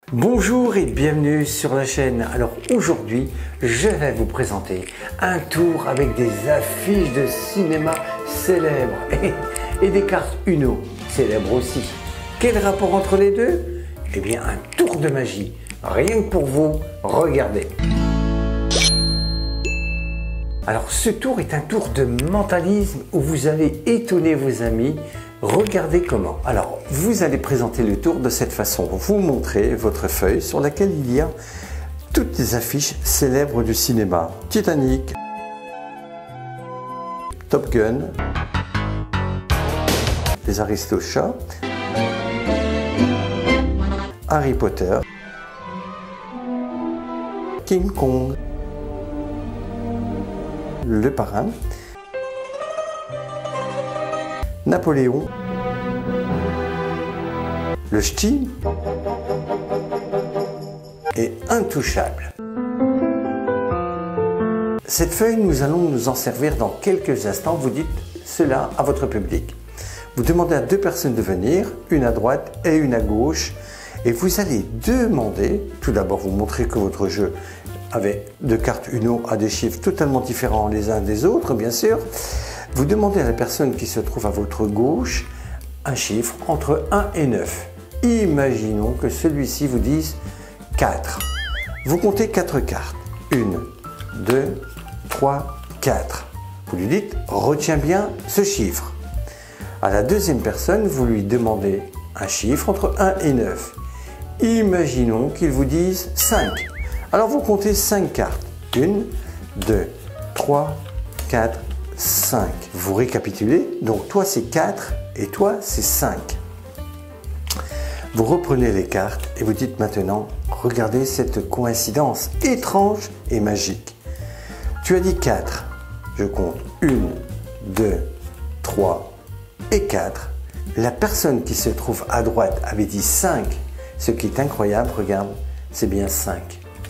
Bonjour et bienvenue sur la chaîne. Alors aujourd'hui, je vais vous présenter un tour avec des affiches de cinéma célèbres et des cartes Uno célèbres aussi. Quel rapport entre les deux? Eh bien, un tour de magie. Rien que pour vous, regardez. Alors ce tour est un tour de mentalisme où vous allez étonner vos amis. Regardez comment. Alors, vous allez présenter le tour de cette façon. Vous montrez votre feuille sur laquelle il y a toutes les affiches célèbres du cinéma. Titanic, Top Gun, Les Aristochats, Harry Potter, King Kong, Le Parrain, Napoléon, le ch'ti et Intouchable. Cette feuille, nous allons nous en servir dans quelques instants. Vous dites cela à votre public. Vous demandez à deux personnes de venir, une à droite et une à gauche, et vous allez demander, tout d'abord vous montrez que votre jeu avec de cartes Uno a des chiffres totalement différents les uns des autres, bien sûr. Vous demandez à la personne qui se trouve à votre gauche un chiffre entre 1 et 9. Imaginons que celui-ci vous dise 4. Vous comptez 4 cartes. 1, 2, 3, 4. Vous lui dites « Retiens bien ce chiffre ». À la deuxième personne, vous lui demandez un chiffre entre 1 et 9. Imaginons qu'il vous dise 5. Alors vous comptez 5 cartes. 1, 2, 3, 4, 5. Vous récapitulez, donc toi c'est 4 et toi c'est 5. Vous reprenez les cartes et vous dites maintenant, regardez cette coïncidence étrange et magique. Tu as dit 4, je compte 1, 2, 3 et 4. La personne qui se trouve à droite avait dit 5, ce qui est incroyable, regarde, c'est bien 5.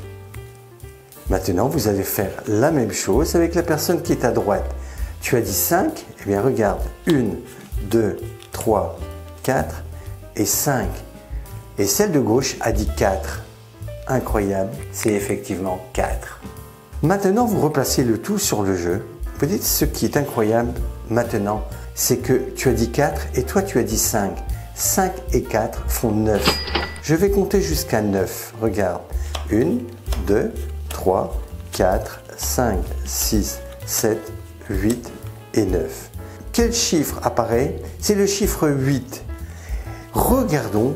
Maintenant, vous allez faire la même chose avec la personne qui est à droite. Tu as dit 5, eh bien regarde, 1, 2, 3, 4 et 5. Et celle de gauche a dit 4. Incroyable, c'est effectivement 4. Maintenant, vous replacez le tout sur le jeu. Vous dites ce qui est incroyable maintenant, c'est que tu as dit 4 et toi tu as dit 5. 5 et 4 font 9. Je vais compter jusqu'à 9. Regarde, 1, 2, 3, 4, 5, 6, 7, 8 et 9. Quel chiffre apparaît? C'est le chiffre 8. Regardons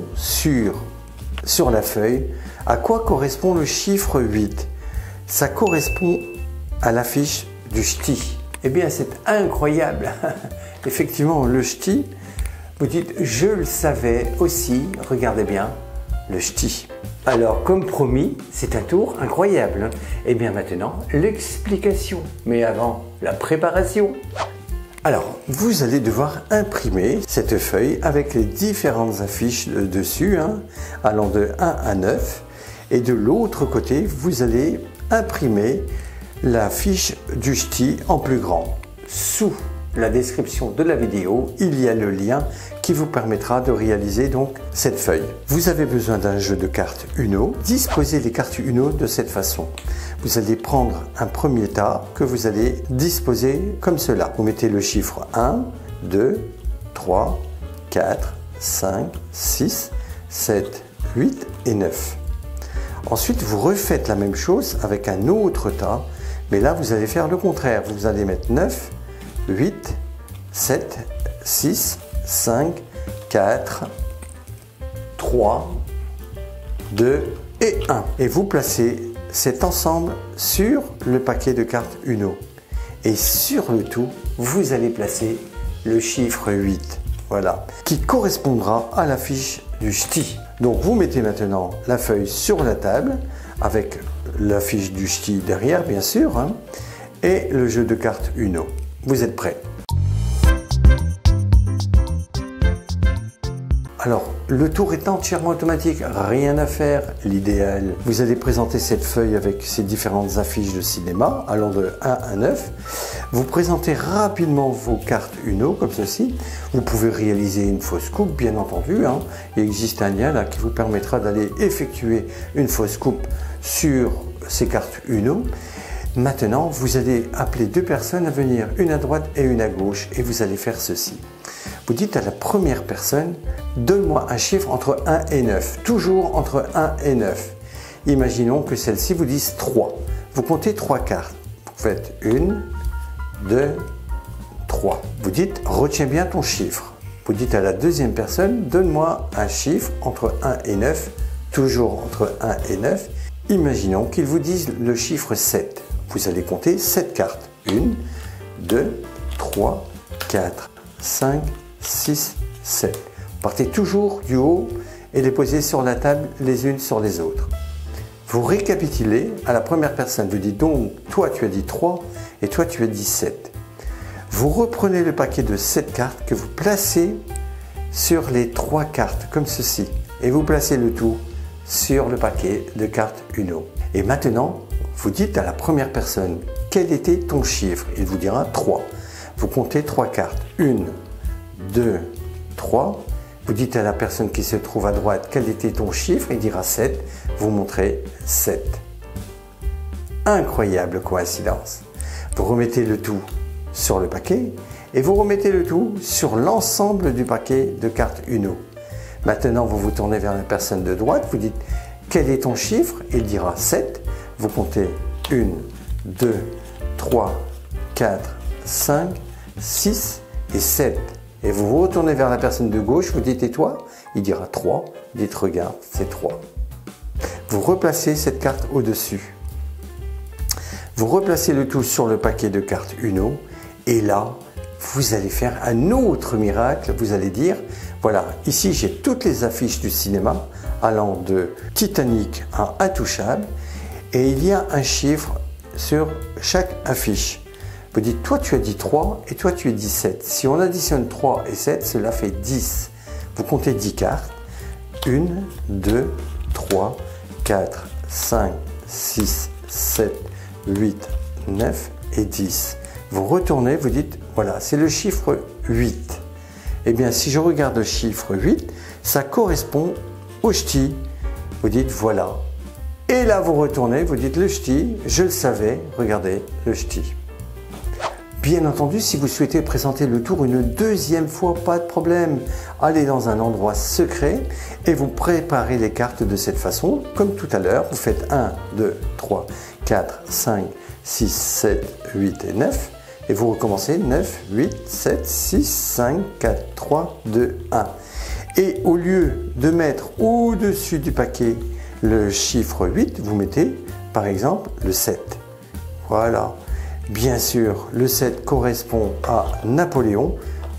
sur la feuille à quoi correspond le chiffre 8. Ça correspond à l'affiche du ch'ti. Eh bien, c'est incroyable. Effectivement, le ch'ti, vous dites, je le savais aussi, regardez bien, le ch'ti. Alors, comme promis, c'est un tour incroyable. Et bien maintenant, l'explication. Mais avant, la préparation. Alors, vous allez devoir imprimer cette feuille avec les différentes affiches dessus, allant de 1 à 9. Et de l'autre côté, vous allez imprimer la fiche du ch'ti en plus grand. Sous la description de la vidéo, il y a le lien qui vous permettra de réaliser donc cette feuille. Vous avez besoin d'un jeu de cartes Uno. Disposez les cartes Uno de cette façon. Vous allez prendre un premier tas que vous allez disposer comme cela. Vous mettez le chiffre 1, 2, 3, 4, 5, 6, 7, 8 et 9. Ensuite, vous refaites la même chose avec un autre tas, mais là, vous allez faire le contraire. Vous allez mettre 9, 8, 7, 6, 5, 4, 3, 2 et 1. Et vous placez cet ensemble sur le paquet de cartes Uno. Et sur le tout, vous allez placer le chiffre 8. Voilà. Qui correspondra à la fiche du ch'ti. Donc vous mettez maintenant la feuille sur la table avec la fiche du ch'ti derrière, bien sûr, et le jeu de cartes Uno. Vous êtes prêts? Alors, le tour est entièrement automatique, rien à faire. L'idéal, vous allez présenter cette feuille avec ces différentes affiches de cinéma, allant de 1 à 9. Vous présentez rapidement vos cartes Uno, comme ceci. Vous pouvez réaliser une fausse coupe, bien entendu. Hein. Il existe un lien là qui vous permettra d'aller effectuer une fausse coupe sur ces cartes Uno. Maintenant, vous allez appeler deux personnes à venir, une à droite et une à gauche, et vous allez faire ceci. Vous dites à la première personne, donne-moi un chiffre entre 1 et 9, toujours entre 1 et 9. Imaginons que celle-ci vous dise 3. Vous comptez 3 cartes. Vous faites 1, 2, 3. Vous dites, retiens bien ton chiffre. Vous dites à la deuxième personne, donne-moi un chiffre entre 1 et 9, toujours entre 1 et 9. Imaginons qu'ils vous disent le chiffre 7. Vous allez compter 7 cartes. 1, 2, 3, 4, 5, 6, 7. Partez toujours du haut et les posez sur la table les unes sur les autres. Vous récapitulez à la première personne. Vous dites donc, toi tu as dit 3 et toi tu as dit 7. Vous reprenez le paquet de 7 cartes que vous placez sur les 3 cartes comme ceci. Et vous placez le tout sur le paquet de cartes Uno. Et maintenant, vous dites à la première personne, quel était ton chiffre? Il vous dira 3. Vous comptez 3 cartes. 1, 2, 3. Vous dites à la personne qui se trouve à droite, quel était ton chiffre? Il dira 7. Vous montrez 7. Incroyable coïncidence. Vous remettez le tout sur le paquet et vous remettez le tout sur l'ensemble du paquet de cartes Uno. Maintenant, vous vous tournez vers la personne de droite, vous dites quel est ton chiffre? Il dira 7. Vous comptez 1, 2, 3, 4, 5, 6 et 7. Et vous vous retournez vers la personne de gauche, vous dites et toi? Il dira 3. Vous dites regarde, c'est 3. Vous replacez cette carte au-dessus. Vous replacez le tout sur le paquet de cartes Uno et là, vous allez faire un autre miracle. Vous allez dire, voilà, ici j'ai toutes les affiches du cinéma allant de Titanic à Intouchable et il y a un chiffre sur chaque affiche. Vous dites, toi tu as dit 3 et toi tu as dit 7. Si on additionne 3 et 7, cela fait 10. Vous comptez 10 cartes. 1, 2, 3, 4, 5, 6, 7, 8, 9 et 10. Vous retournez, vous dites, voilà, c'est le chiffre 8. Eh bien, si je regarde le chiffre 8, ça correspond au ch'ti. Vous dites, voilà. Et là, vous retournez, vous dites, le ch'ti, je le savais, regardez, le ch'ti. Bien entendu, si vous souhaitez présenter le tour une deuxième fois, pas de problème. Allez dans un endroit secret et vous préparez les cartes de cette façon. Comme tout à l'heure, vous faites 1, 2, 3, 4, 5, 6, 7, 8 et 9. Et vous recommencez 9, 8, 7, 6, 5, 4, 3, 2, 1. Et au lieu de mettre au-dessus du paquet le chiffre 8, vous mettez par exemple le 7. Voilà. Bien sûr, le 7 correspond à Napoléon.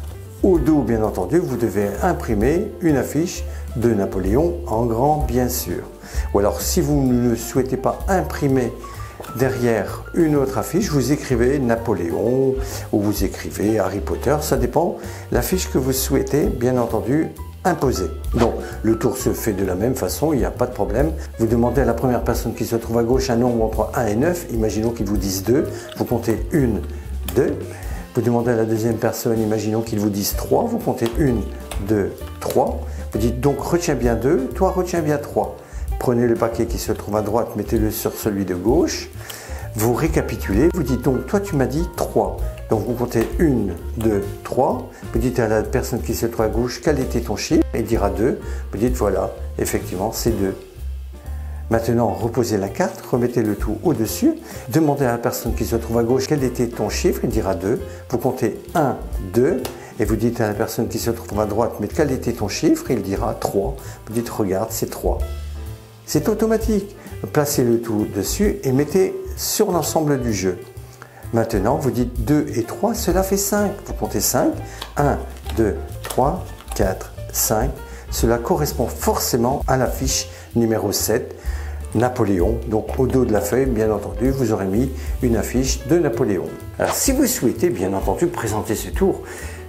Au dos, bien entendu, vous devez imprimer une affiche de Napoléon en grand, bien sûr. Ou alors, si vous ne souhaitez pas imprimer derrière une autre affiche, vous écrivez Napoléon ou vous écrivez Harry Potter, ça dépend. L'affiche que vous souhaitez, bien entendu, imposer. Donc, le tour se fait de la même façon, il n'y a pas de problème. Vous demandez à la première personne qui se trouve à gauche un nombre entre 1 et 9, imaginons qu'ils vous disent 2, vous comptez 1, 2. Vous demandez à la deuxième personne, imaginons qu'ils vous disent 3, vous comptez 1, 2, 3. Vous dites donc retiens bien 2, toi retiens bien 3. Prenez le paquet qui se trouve à droite, mettez-le sur celui de gauche. Vous récapitulez, vous dites donc toi tu m'as dit 3. Donc vous comptez 1, 2, 3. Vous dites à la personne qui se trouve à gauche quel était ton chiffre. Il dira 2. Vous dites voilà, effectivement c'est 2. Maintenant reposez la carte, remettez le tout au-dessus. Demandez à la personne qui se trouve à gauche quel était ton chiffre. Il dira 2. Vous comptez 1, 2. Et vous dites à la personne qui se trouve à droite mais quel était ton chiffre. Il dira 3. Vous dites regarde c'est 3. C'est automatique. Placez le tout dessus et mettez sur l'ensemble du jeu. Maintenant, vous dites 2 et 3, cela fait 5. Vous comptez 5. 1, 2, 3, 4, 5. Cela correspond forcément à la fiche numéro 7, Napoléon. Donc au dos de la feuille, bien entendu, vous aurez mis une affiche de Napoléon. Alors si vous souhaitez, bien entendu, présenter ce tour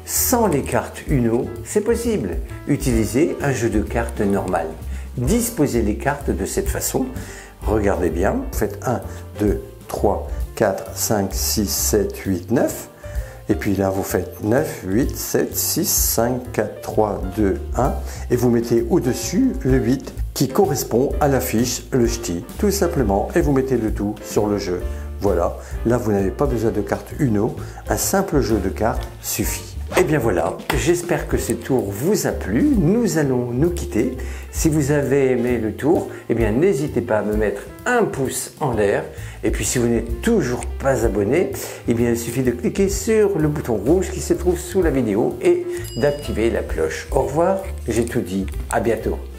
sans les cartes Uno, c'est possible. Utilisez un jeu de cartes normal. Disposez les cartes de cette façon. Regardez bien, vous faites 1, 2, 3, 4, 5, 6, 7, 8, 9. Et puis là, vous faites 9, 8, 7, 6, 5, 4, 3, 2, 1. Et vous mettez au-dessus le 8 qui correspond à la fiche, le ch'ti, tout simplement. Et vous mettez le tout sur le jeu. Voilà, là vous n'avez pas besoin de cartes Uno, un simple jeu de cartes suffit. Et bien voilà, j'espère que ce tour vous a plu. Nous allons nous quitter. Si vous avez aimé le tour, eh bien n'hésitez pas à me mettre un pouce en l'air. Et puis si vous n'êtes toujours pas abonné, eh bien il suffit de cliquer sur le bouton rouge qui se trouve sous la vidéo et d'activer la cloche. Au revoir, j'ai tout dit, à bientôt.